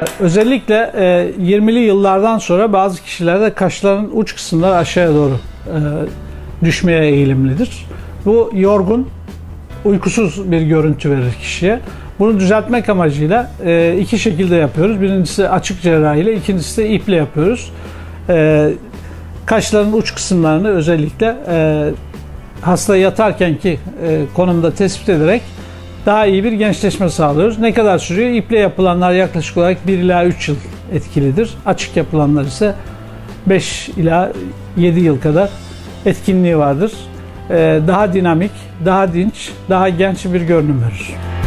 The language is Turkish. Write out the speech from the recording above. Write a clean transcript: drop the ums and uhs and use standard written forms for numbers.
Özellikle 20'li yıllardan sonra bazı kişilerde kaşların uç kısımları aşağıya doğru düşmeye eğilimlidir. Bu yorgun, uykusuz bir görüntü verir kişiye. Bunu düzeltmek amacıyla iki şekilde yapıyoruz. Birincisi açık cerrahi ile, ikincisi de iple yapıyoruz. Kaşların uç kısımlarını özellikle hasta yatarkenki konumda tespit ederek daha iyi bir gençleşme sağlıyoruz. Ne kadar sürüyor? İple yapılanlar yaklaşık olarak 1 ila 3 yıl etkilidir. Açık yapılanlar ise 5 ila 7 yıl kadar etkinliği vardır. Daha dinamik, daha dinç, daha genç bir görünüm verir.